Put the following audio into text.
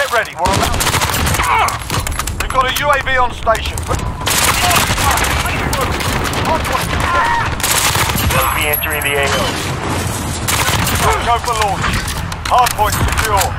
Get ready, we're about to... We've got a UAV on station. UAV entering the AO. Go for launch. Hardpoint secure.